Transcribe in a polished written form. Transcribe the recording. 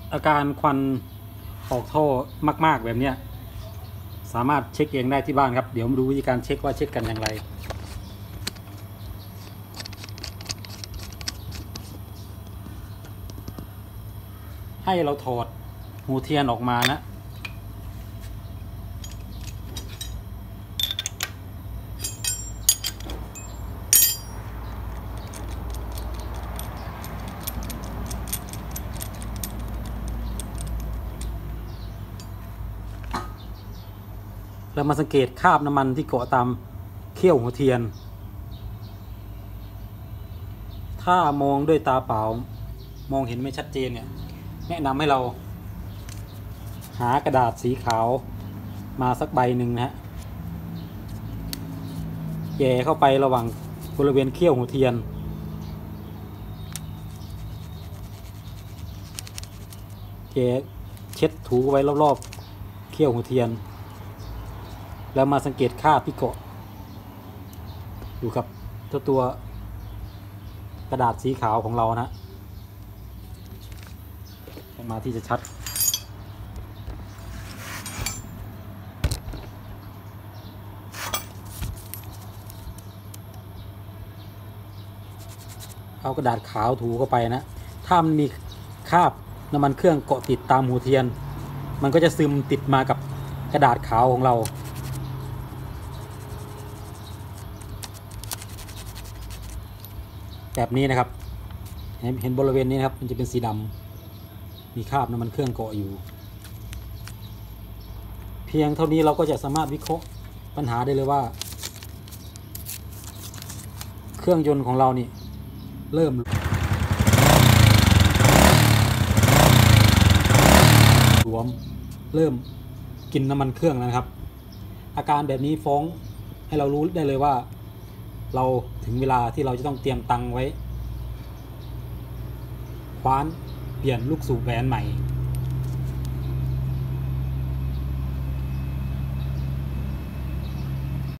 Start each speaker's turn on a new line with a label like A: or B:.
A: อาการควันออกท่อมากๆแบบเนี้ยสามารถเช็คเองได้ที่บ้านครับเดี๋ยวมาดูวิธีการเช็คว่าเช็คกันอย่างไรให้เราถอดหูเทียนออกมานะเรามาสังเกตคราบน้ำมันที่เกาะตามเขี้ยวหัวเทียนถ้ามองด้วยตาเปล่ามองเห็นไม่ชัดเจนเนี่ยแนะนำให้เราหากระดาษสีขาวมาสักใบหนึ่งนะฮะแย่เข้าไประหว่างบริเวณเขี้ยวหัวเทียนแย่เช็ดถูไว้รอบๆเขี้ยวหัวเทียนแล้วมาสังเกตคราบที่เกาะดูครับตัวกระดาษสีขาวของเรานะมาที่จะชัดเอากระดาษขาวถูเข้าไปนะถ้ามันมีคราบน้ำมันเครื่องเกาะติดตามหัวเทียนมันก็จะซึมติดมากับกระดาษขาวของเราแบบนี้นะครับเห็นบริเวณนี้นะครับมันจะเป็นสีดำมีคราบน้ำมันเครื่องเกาะอยู่เพียงเท่านี้เราก็จะสามารถวิเคราะห์ปัญหาได้เลยว่าเครื่องยนต์ของเรานี่เริ่มหลวมเริ่มกินน้ำมันเครื่องแล้วนะครับอาการแบบนี้ฟ้องให้เรารู้ได้เลยว่าเราถึงเวลาที่เราจะต้องเตรียมตังค์ไว้คว้านเปลี่ยนลูกสูบแหวนใหม่